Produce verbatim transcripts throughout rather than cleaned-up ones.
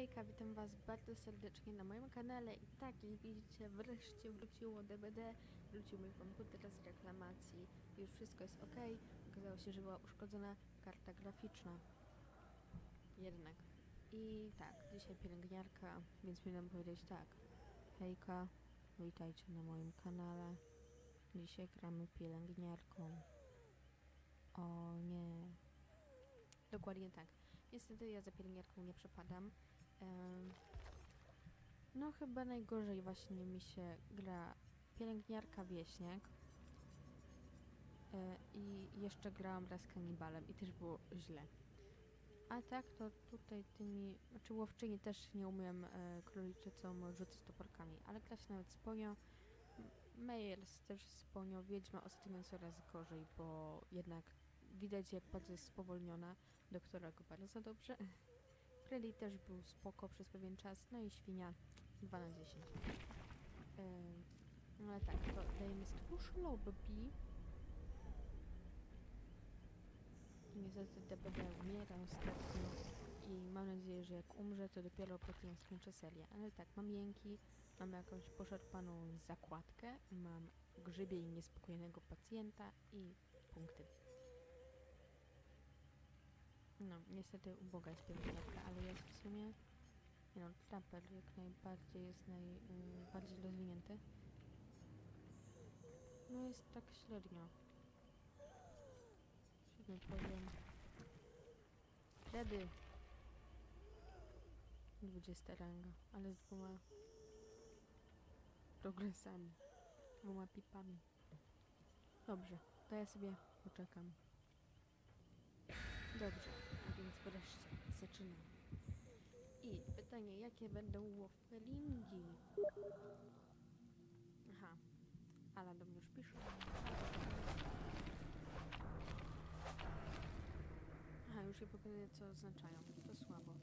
Hejka, witam was bardzo serdecznie na moim kanale i tak jak widzicie, wreszcie wróciło D V D, wrócił mój komputer z reklamacji, już wszystko jest ok. Okazało się, że była uszkodzona karta graficzna. Jednak. I tak, dzisiaj pielęgniarka, więc powinnam powiedzieć tak. Hejka, witajcie na moim kanale. Dzisiaj gramy pielęgniarką. O nie. Dokładnie tak. Niestety ja za pielęgniarką nie przepadam. Um, no chyba najgorzej właśnie mi się gra pielęgniarka wieśniak. E, I jeszcze grałam raz kanibalem i też było źle. A tak to tutaj tymi... Znaczy łowczyni też nie umiem e, króliczycą rzucać toporkami, ale grać nawet z Ponio. Mejers też z Ponio. Wiedźma ostatnio coraz gorzej, bo jednak widać jak bardzo jest spowolniona, do którego bardzo dobrze. Freddy też był spoko przez pewien czas, no i świnia dwa na dziesięć. Yy, ale tak, to dajemy stwórz lobby. Niestety D B D umiera ostatnio i mam nadzieję, że jak umrze, to dopiero potem skończę serię. Ale tak, mam jęki, mam jakąś poszarpaną zakładkę, mam grzybie i niespokojnego pacjenta i punkty. No, niestety uboga jest pielęgniarka, ale jest w sumie... Nie no, Trapper jak najbardziej jest najbardziej yy, rozwinięty. No jest tak średnio. Siódmy poziom. Wtedy dwudziesta ranga, ale z dwoma progresami. Dwoma pipami. Dobrze, to ja sobie poczekam. Dobrze, a więc wreszcie zaczynam. I pytanie, jakie będą łowpelingi? Aha, Ala do mnie już pisze. Aha, już je pokazuję, co oznaczają. To słabo.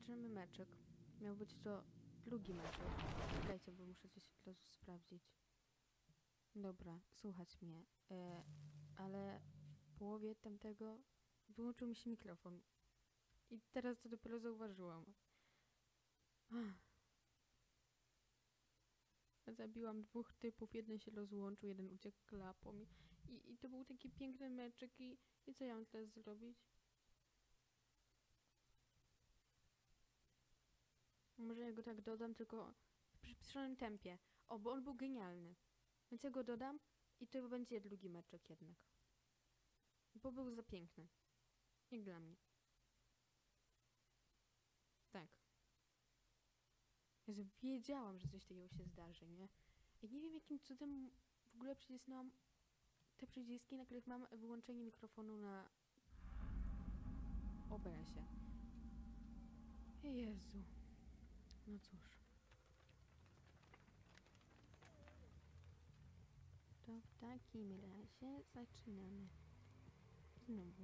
zaczynamy meczek. Miał być to drugi meczek. Czekajcie, bo muszę coś od razu sprawdzić. Dobra, słuchać mnie. E, ale w połowie tamtego wyłączył mi się mikrofon. I teraz to dopiero zauważyłam. Ach. Zabiłam dwóch typów, jeden się rozłączył, jeden uciekł klapą. I, i, i to był taki piękny meczek i, i co ja mam teraz zrobić? Może ja go tak dodam, tylko w przyspieszonym tempie. O, bo on był genialny. Więc ja go dodam i to będzie drugi meczek jednak. Bo był za piękny. Jak dla mnie. Tak. Jezu, wiedziałam, że coś takiego się zdarzy, nie? I nie wiem, jakim cudem w ogóle przycisnęłam te przyciski, na których mam wyłączenie mikrofonu na obrazie. Jezu. No cóż. To w takim razie zaczynamy. Znowu.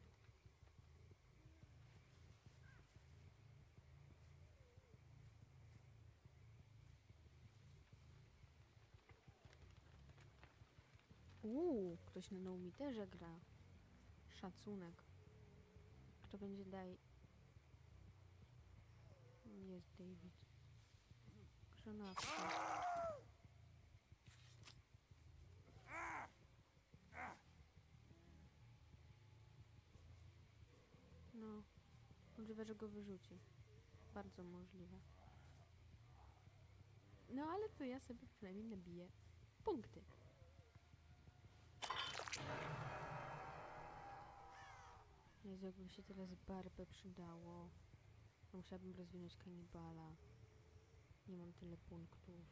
Uuu, ktoś na Naumiterze gra. Szacunek. Kto będzie daj... Jest David. Granatka. No. Możliwe, że go wyrzuci. Bardzo możliwe. No ale to ja sobie przynajmniej nabiję punkty. Jezu, jakby się teraz barbę przydało. Musiałabym rozwinąć kanibala. Nie mam tyle punktów.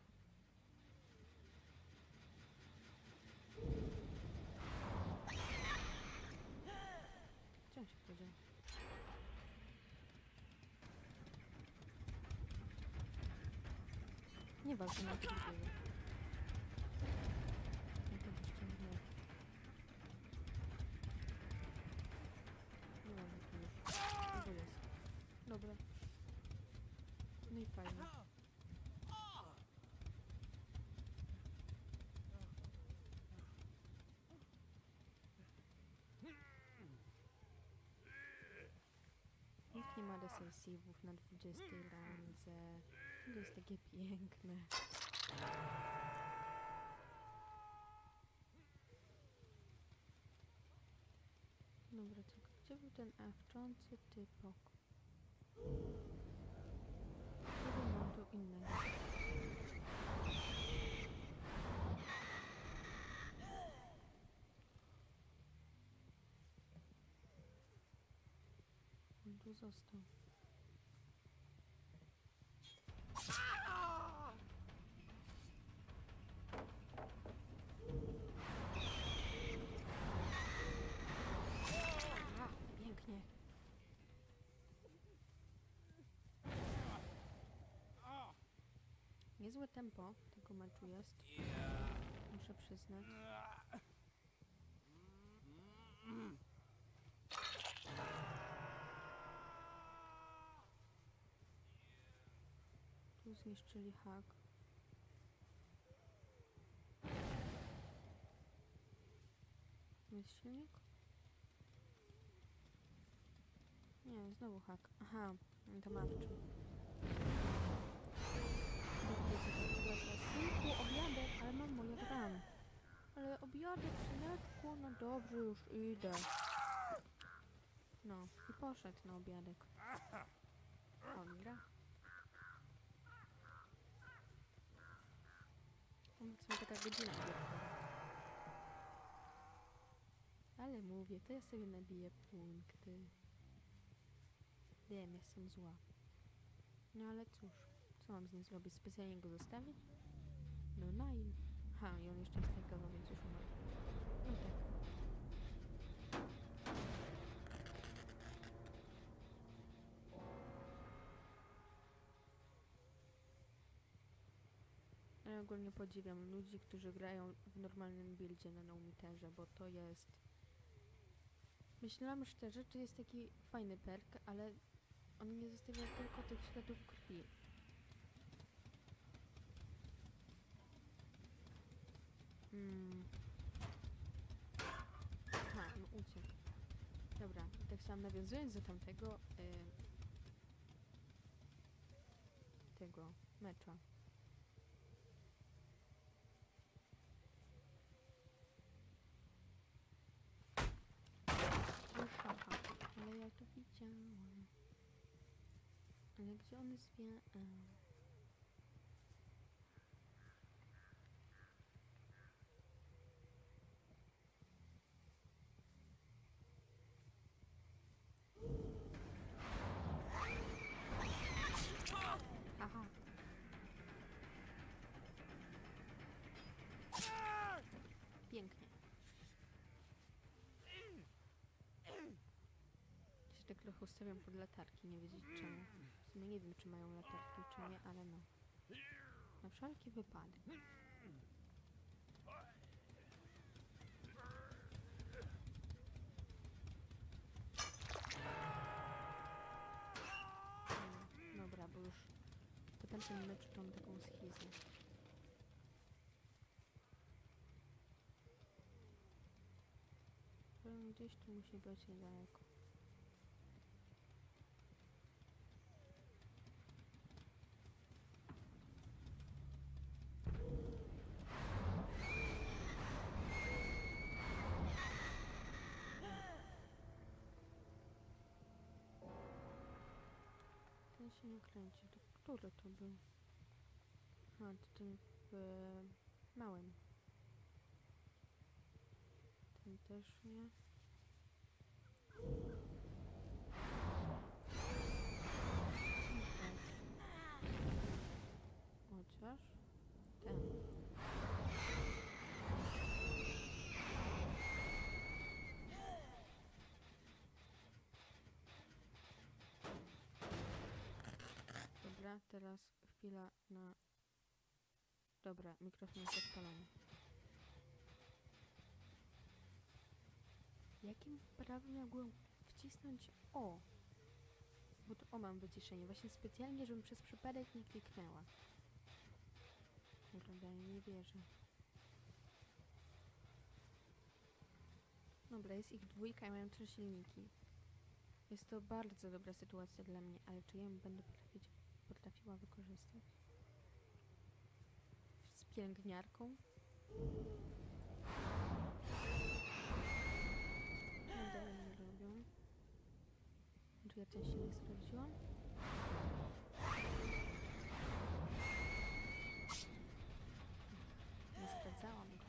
Gdzie on się podział? Nie walczę na drugiego. Ja tego ściągnę. Nie mam tu już. To jest. Dobra. No i fajnie. Nikt nie ma decisive'ów na dwudziestej randze. To jest takie piękne. Dobra, tylko gdzie był ten awczący typok? Chyba mam tu innego. On tu został. Pięknie. Niezłe tempo tego meczu jest. Muszę przyznać. Tu zniszczyli hak. Jest silnik? Nie, znowu hak. Aha, to mawczy. Synku, obiadek, ale mamo, ja gram. Ale obiadek, syneczku, no dobrze, już idę. No, i poszedł na obiadek. On gra. To taka godzina obiadkowa. Ale mówię, to ja sobie nabiję punkty. Wiem, jestem zła. No ale cóż, co mam z nim zrobić? Specjalnie go zostawić? No nine. Ha, i on jeszcze jest takowo, więc już umarł. No tak. Ja ogólnie podziwiam ludzi, którzy grają w normalnym buildzie na Naumiterze, bo to jest... Myślałam szczerze, że to jest taki fajny perk, ale On nie zostawia tylko tych śladów krwi. Hmm. Aha, no uciekł. Dobra, tak chciałam nawiązując do tamtego yy, tego mecza. O, szafa. Ale ja to widziałam. Ale gdzie on zwie... A. Aha. Pięknie. Się tak trochę ustawiam pod latarki, nie wiedzieć czemu. W sumie nie wiem, czy mają latarki, czy nie, ale no. Na wszelki wypadek. Hmm, dobra, bo już po tamtym meczu to mam taką schizę. Gdzieś tu musi być niedaleko. Ten się nie kręci. To który to był? A, to ten w e, małym. Ten też nie. Chociaż ten. Dobra, teraz chwila na... Dobra, mikrofon jest odpalony. Jakim prawem miałbym wcisnąć O? Bo to O mam wyciszenie. Właśnie specjalnie, żebym przez przypadek nie kliknęła. Dobra, nie wierzę. Dobra, jest ich dwójka i mają trzy silniki. Jest to bardzo dobra sytuacja dla mnie, ale czy ja ją będę potrafić, potrafiła wykorzystać? Z pielęgniarką? No dalej nie robią. Czy ja ten silnik sprawdziłam? Nie sprawdzałam go.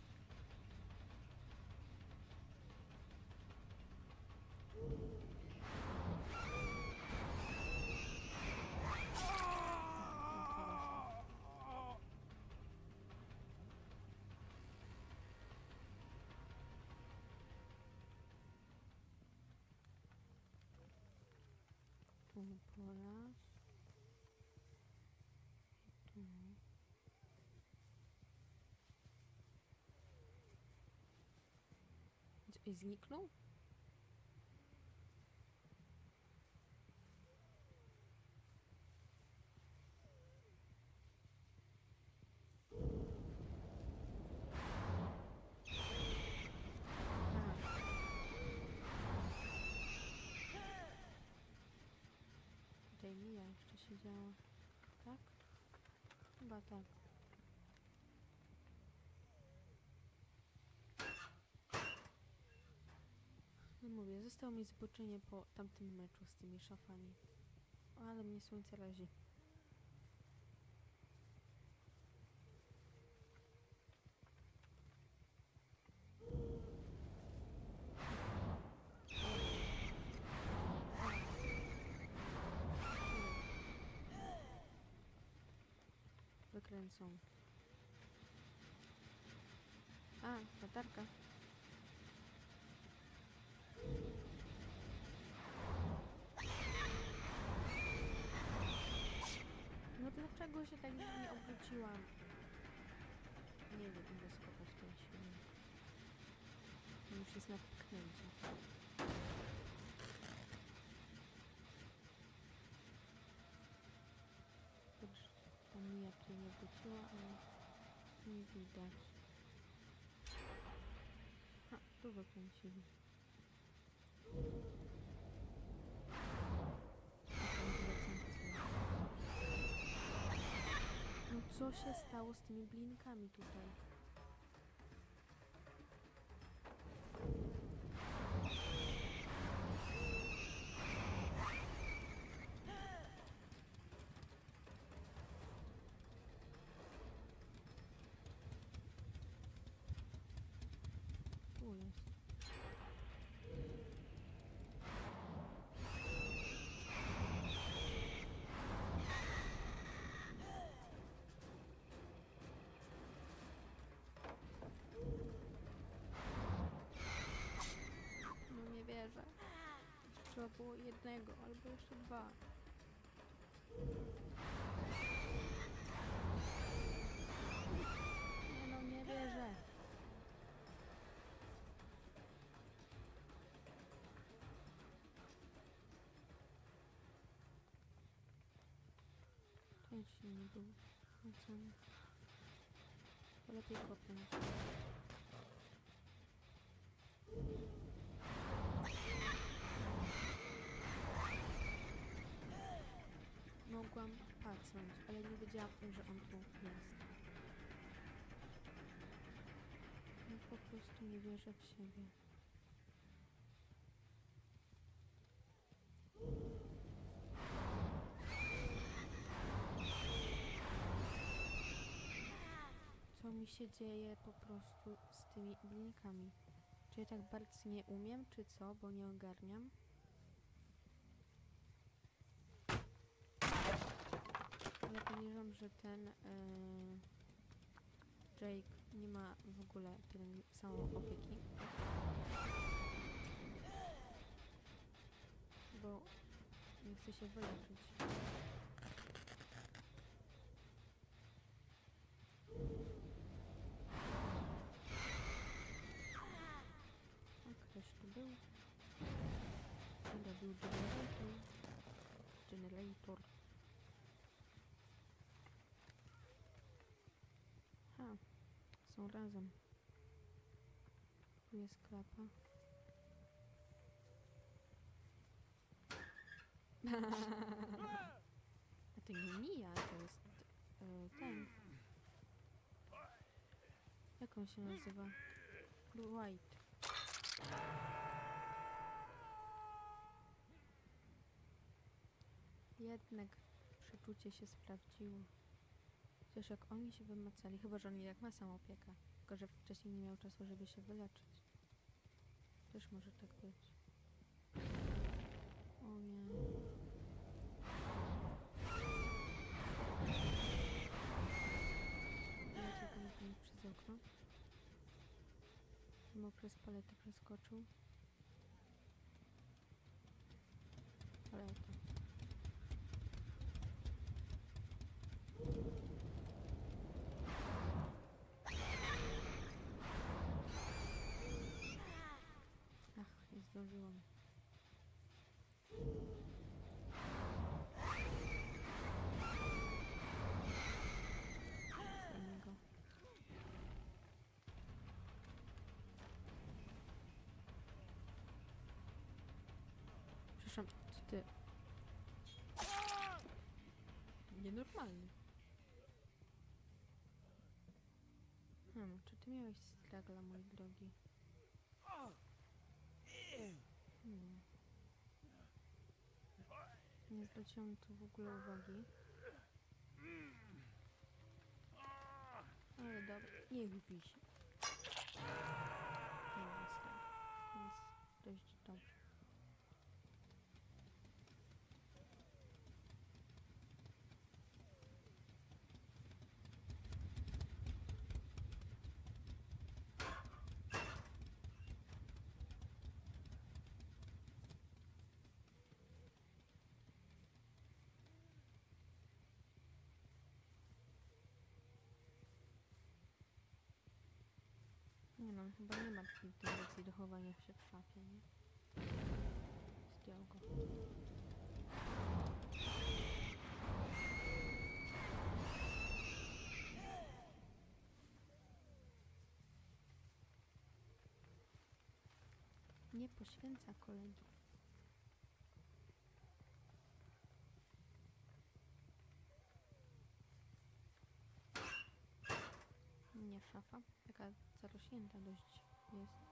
Tu po raz. Tu. I zniknął? Tutaj Mia jeszcze siedziała. Tak? Chyba tak. No mówię, zostało mi zboczenie po tamtym meczu z tymi szafami. O, ale mnie słońce razi. Wykręcą. A, latarka. No dlaczego się tak nie obróciłam? Nie wiem, ile skopać ten silnik. On już jest na pchnięcie. tutaj nie wróciła, ale nie widać. Ha, tu wykręcili. No co się stało z tymi blinkami tutaj? Tu jest. No nie wierzę. Trzeba było jednego, albo jeszcze dwa. Nie no, nie wierzę. Ten silnik był kręcony. To lepiej kopnąć. Mogłam patrzeć, ale nie wiedziałam, że on tu jest. No po prostu nie wierzę w siebie. Co mi się dzieje po prostu z tymi blinkami? Czy ja tak bardzo nie umiem, czy co? Bo nie ogarniam. Ale podejrzewam, że ten yy, Jake nie ma w ogóle samą opieki. Bo nie chce się wyleczyć. A ktoś tu był? Ile był generator? Generator. Ha, są razem. Tu jest klapa. A to nie Mia, to jest yy, ten. Jak on się nazywa? White. Jednak przeczucie się sprawdziło. Chociaż jak oni się wymacali, chyba że on jednak ma samą opiekę, tylko że wcześniej nie miał czasu, żeby się wyleczyć. Też może tak być. O nie. Wiecie, jak on tam przez okno? Bo przez paletę przeskoczył. Paleta. Ach, nie zdążyłam. Go. Przepraszam, co ty? Nienormalny. Hmm, czy ty miałeś stragla, mój drogi? Hmm. Nie zwróciłam tu w ogóle uwagi. Ale dobra, niech wisi. Nie ma strach, więc dość dobrze. Nie no, chyba nie ma takiej tendencji do chowania się w szafie, nie? Zdjął go. nie poświęca kolegi. Nie szafa, taka zarośnięta dość jest.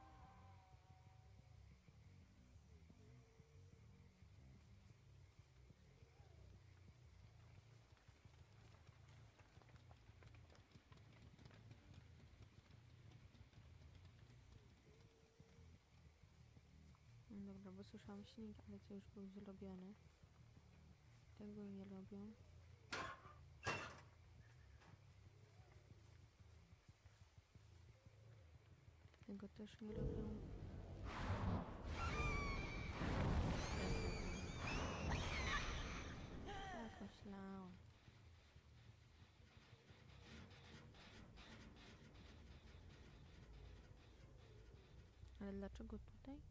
No dobra, bo słyszałam silnik, ale to już był zrobiony. Tego nie robią. Tego też nie robią. Tak myślałam. Ale dlaczego tutaj?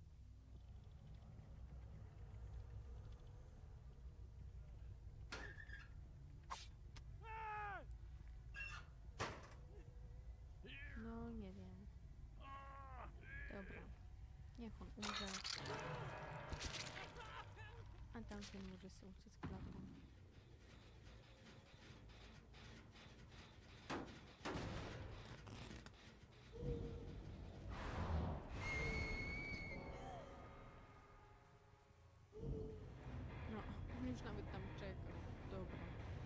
No nie wiem. Dobra. Niech on umrze. A tamten może sobie uciec klapą. No, on już nawet tam czeka. Dobra.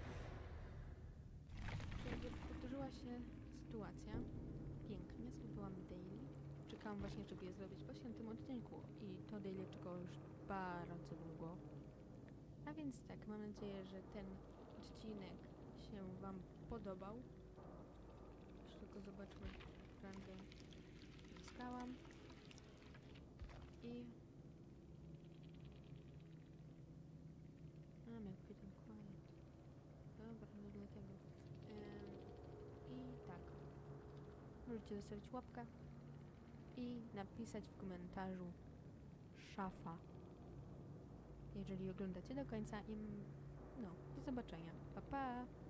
Jakby powtórzyła się sytuacja. Pięknie, zrobiłam daily. Czekałam właśnie, żeby je zrobić właśnie w tym odcinku. I to daily czekało już bardzo długo. A więc tak, mam nadzieję, że ten odcinek się wam podobał. Jeszcze tylko zobaczmy, rangę zyskałam. I... A, miał Fit and Quiet. Dobra, no dlatego. Ym, I tak. Możecie zostawić łapkę i napisać w komentarzu szafa. Jeżeli oglądacie do końca i... No, do zobaczenia. Pa, pa!